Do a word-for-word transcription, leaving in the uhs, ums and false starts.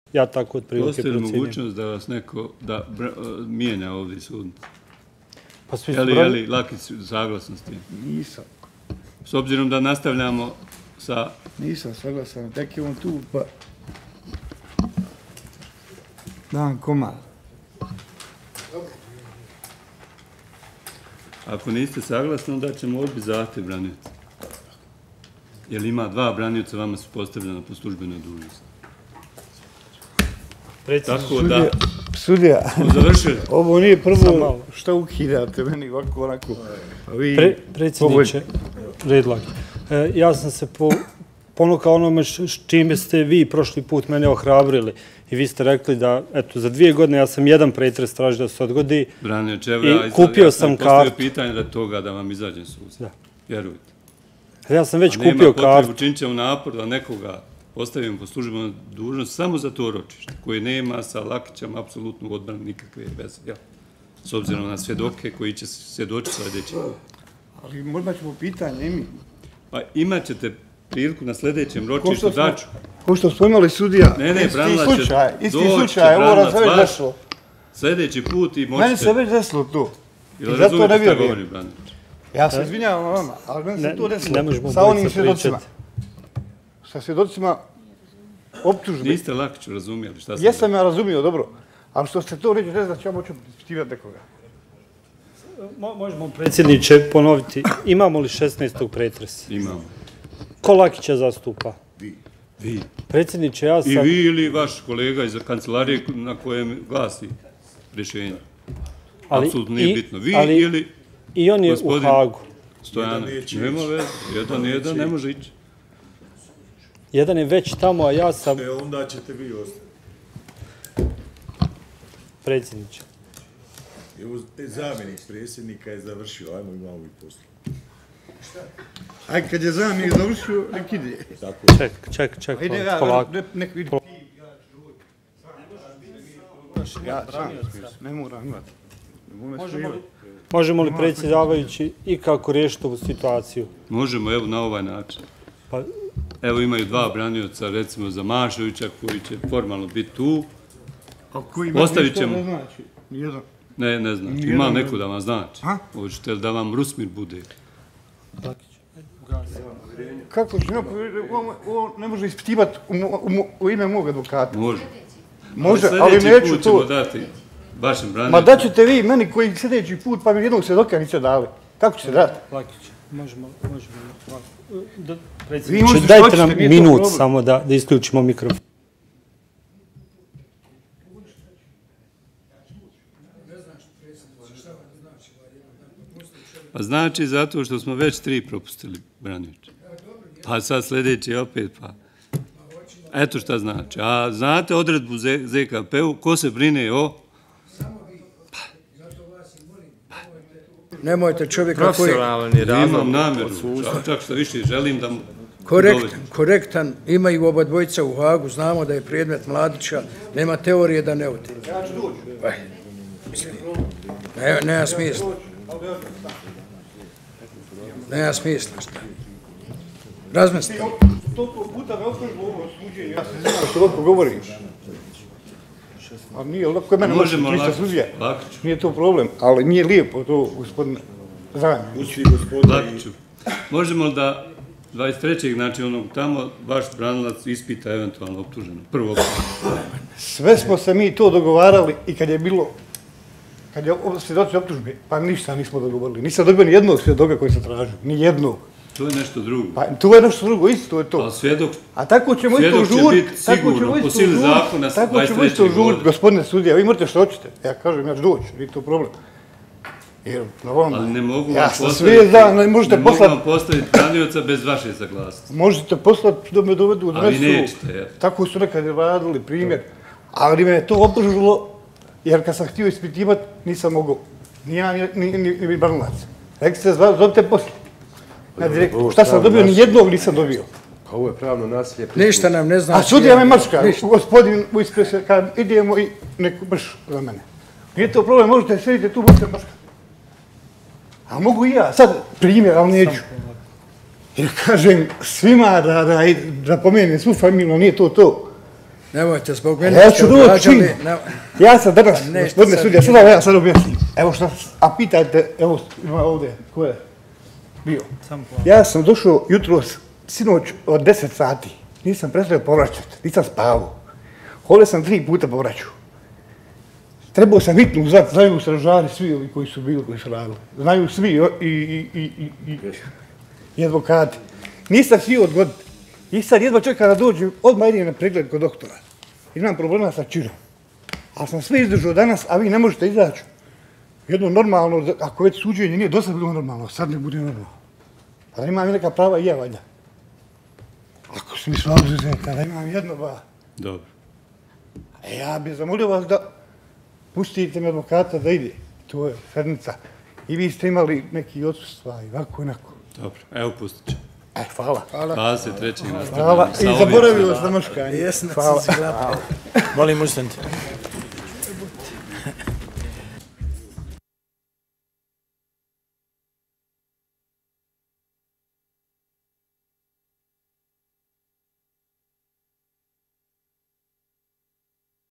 Ja tako od prilike Postoji li procjenjujem. mogućnost da vas neko da mijenja ovdje sudnicu? Pa svi Je su li, je brali... li Lakić saglasan s tim? Nisam. S obzirom da nastavljamo sa... Nisam saglasan, tek je on tu, pa... Dan komad. Ako niste saglasni, onda ćemo odbiti zahtjev branioca. Jer ima dva branioca, vama su postavljena po službenoj dužnosti. Tako da... Sudija, Završili. ovo nije prvo što ukidate meni ovako onako. Pre, predsjedniče, Redlak, e, ja sam se po, ponukao onome š, š, čime ste vi prošli put mene ohrabrili i vi ste rekli da, eto, za dvije godine ja sam jedan pretres tražio da se odgodi Branioč, evo, i ja, kupio ja sam sam kartu. postavio pitanje da toga da vam izađem suza. Da. Vjerujte. Ja sam već A nema kupio potrebu, kartu. činit ćemo napor da nekoga postavimo po službenoj dužnosti samo za to ročište, koje nema sa Lakićem apsolutnu odbranu nikakve veze. Ja. S obzirom na svjedoke koji će svjedočiti sljedeći. Ali možda ćemo pitanje i mi. Pa imat ćete priliku na sljedećem ročištu daću. Ko što smo imali sudija, Ne, ne, isti Branilac će slučaj, isti doći, slučaj, ovo Branilac raz već vaš desilo. sljedeći put i Meni se možete... već desilo to. I Jel zato ne razumijete šta vjerujem. govorim, Branilac? Ja se izvinjavam vama, ali meni se Ne- to desilo ne možemo sa onim obojica svjedocima. pričati. Sa svjedocima optužbe. Niste Lakiću razumijeli šta sam Jesam ja razumio, dobro. Ali što ste to reći, ne znam da ću ja moću ispitivati nekoga. Mo, možemo, predsjedniče, ponoviti, imamo li šesnaestog pretresa? Imamo. Ko Lakića zastupa? Vi. Predsjedniče, ja sam... I vi ili vaš kolega iz kancelarije na kojem glasi rješenje. Ali Apsolutno nije i- bitno. Vi ali ili I on je gospodin u Hagu. Stojanović. Nema veze. Jedan, jedan ne može ići. Jedan je već tamo, a ja sam E, onda ćete vi ostati. predsjedniče. Evo, zamjenik predsjednika je završio, ajmo imamo i poslu. Aj, kad je zamijek završio, nek ide. Tako. Ček, ček, ček, Ide, ja, polako. ne- nek vidi. Ja sam, ne moram imati. Možemo li predsjedavajući i kako riješiti ovu situaciju? Možemo, evo, na ovaj način. Pa, Evo imaju dva branioca, recimo za Mašovića, koji će formalno biti tu. Ostavit ćemo. Ne znači, nijedan. Ne, ne znači. Nijedan Ima ne neko da vam znači. A? Hoćete li da vam Rusmir bude? Kako će, on, on ne može ispitivati u, mo- u, mo- u ime mog advokata. Može. Može, Ali ali sljedeći neću put ćemo to. dati vašem Ma braniocu. daćete vi meni koji sljedeći put, pa mi jednog svjedoka niste dali. Kako ćete dati? Lakić, možemo, možemo. Da, Vi predsjedniče, možete dajte što nam hoćete, nije to minut problem. samo da, da isključimo mikrofon. Pa znači zato što smo već tri propustili branioče. Pa sad sljedeći opet pa. Eto šta znači. A znate odredbu Z K P-u, ko se brine o... Nemojte čovjeka koji je Profesionalni razlog Imam namjeru, od sustva. čak, čak što više želim da mu korektan, dovedim. korektan, imaju oba dvojica u Hagu, znamo da je predmet Mladića, nema teorije da ne ode. Ja ću doći. Pa, mislim, ne, nema smisla. Nema smisla. Šta? Razmislite. Toliko puta me optužbu ovo suđenje, ja se znam što lako govoriš. A nije lako je mene Možemo možete lako, sudija. lako ću. Nije to problem, ali nije lijepo to, gospodine zamjenik. Pusti gospodin Lako ću. Možemo li da dvadeset trećeg znači onog tamo, vaš branilac ispita eventualno optuženo. Prvo optuženo. Sve smo se mi to dogovarali i kad je bilo, kad je svjedoci optužbe, pa ništa nismo dogovorili. Nisam dobio ni jednog svjedoka koji se tražio, ni jednog. To je nešto drugo. Pa to je nešto drugo, isto je to. Ali svjedok, A tako ćemo isto svjedok će žuriti, biti tako sigurno ćemo po isto sili žuriti, zakona tako ćemo isto dvadeset trećeg žuriti, godine. gospodine sudija, vi možete što hoćete. Ja kažem, ja ću doći, nije to problem. Jer, normalno, ali ne mogu ja vam sam postaviti, sve dan, ne možete ne mogu poslati, vam postaviti branioca bez vaše saglasnosti. možete poslati da me dovedu, Ali donesu. nećete, ja. Tako su nekad radili, primjer. Ali me je to opržilo, jer kad sam htio ispitivati, nisam mogao. Ni ja, ni, ni, ni, ni branilac. Rekli ste, zovite poslije. Ja direkt, šta sam dobio, ni jednog nisam dobio. Pa ovo je pravno nasilje. Ništa nam ne znači. A sudija me mačka, gospodin u ispred, kad idemo i neku brš za mene. Nije to problem, možete sjediti tu, možete mačka. A mogu i ja, sad primjer, ali neću. Jer kažem svima da, da, da pomenem svu familiju, nije to to. Nemojte, zbog mene Ja ste ću doći odgađali... čim. ne- Ja sam danas, Pa nešto gospodine sad sudija, nije. sada ja sad objasnim. Evo šta, a pitajte, evo ima ovdje, ko je bio. Ja sam došao jutros, sinoć od deset sati. Nisam prestao povraćati, nisam spavao. Ovdje sam tri puta povraćao. Trebao sam hitnu zvat, znaju stražari svi ovi koji su bili, koji su radili. Znaju svi o- i, i, i, i, i, i advokati. Nisam htio odgoditi. I sad jedva čekam da dođem, odmah idem na pregled kod doktora. Imam problema sa čirom. Ali sam sve izdržao danas, a vi ne možete izaći. Jedno normalno, ako već suđenje nije do sad bilo normalno, sad ne bude normalno. Pa da imam i neka prava i ja valjda. Ako se mi sva obzuzeta, da imam jedno, ba. Dobro. E ja bih zamolio vas da pustite mi advokata da ide. To je sedmica. I vi ste imali neki odsustva i ovako i onako. Dobro, evo pustit ću. E, hvala. dvadeset trećeg Hvala. nastavljamo. I zaboravio sam na maškanje. Jesna, Hvala. si glapa. Molim, ustanite.